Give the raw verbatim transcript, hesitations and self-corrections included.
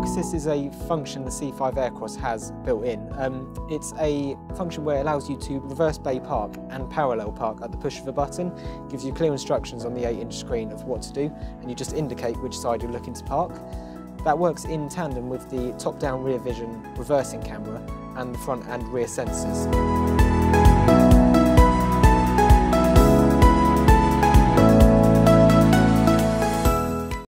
Park Assist is a function the C five Aircross has built in. Um, it's a function where it allows you to reverse bay park and parallel park at the push of a button. It gives you clear instructions on the eight inch screen of what to do, and you just indicate which side you're looking to park. That works in tandem with the top-down rear vision reversing camera and the front and rear sensors.